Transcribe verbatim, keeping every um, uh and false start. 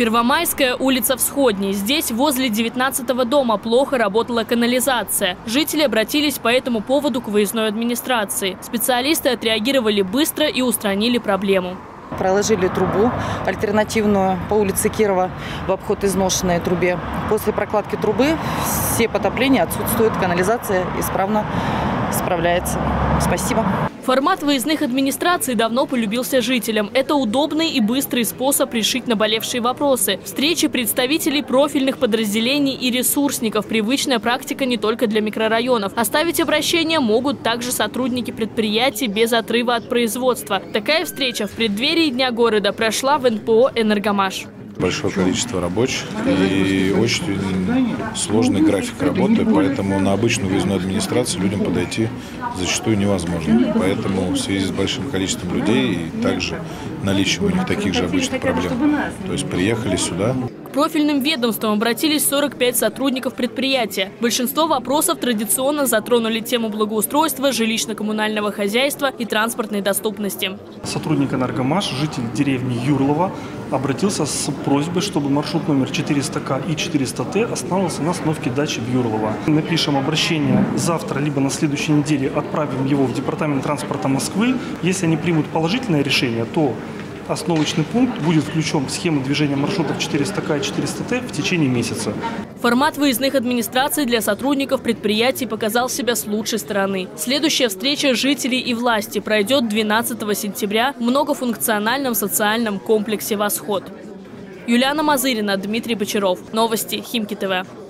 Первомайская, улица Всходней. Здесь, возле девятнадцатого дома, плохо работала канализация. Жители обратились по этому поводу к выездной администрации. Специалисты отреагировали быстро и устранили проблему. Проложили трубу альтернативную по улице Кирова в обход изношенной трубе. После прокладки трубы все потопления отсутствуют, канализация исправно справляется. Спасибо. Формат выездных администраций давно полюбился жителям. Это удобный и быстрый способ решить наболевшие вопросы. Встречи представителей профильных подразделений и ресурсников – привычная практика не только для микрорайонов. Оставить обращение могут также сотрудники предприятий без отрыва от производства. Такая встреча в преддверии Дня города прошла в эн пэ о «Энергомаш». Большое количество рабочих и очень сложный график работы, поэтому на обычную выездную администрацию людям подойти зачастую невозможно. Поэтому в связи с большим количеством людей и также наличием у них таких же обычных проблем, то есть приехали сюда. К профильным ведомствам обратились сорок пять сотрудников предприятия. Большинство вопросов традиционно затронули тему благоустройства, жилищно-коммунального хозяйства и транспортной доступности. Сотрудник «Энергомаш», житель деревни Юрлова, обратился с просьбой, чтобы маршрут номер четыреста ка и четыреста тэ остановился на остановке дачи в Юрлово. Напишем обращение завтра, либо на следующей неделе отправим его в Департамент транспорта Москвы. Если они примут положительное решение, то остановочный пункт будет включен в схему движения маршрутов четыреста ка и четыреста тэ в течение месяца. Формат выездных администраций для сотрудников предприятий показал себя с лучшей стороны. Следующая встреча жителей и власти пройдет двенадцатого сентября в многофункциональном социальном комплексе «Восход». Юлиана Мазырина, Дмитрий Бочаров. Новости Химки ТВ.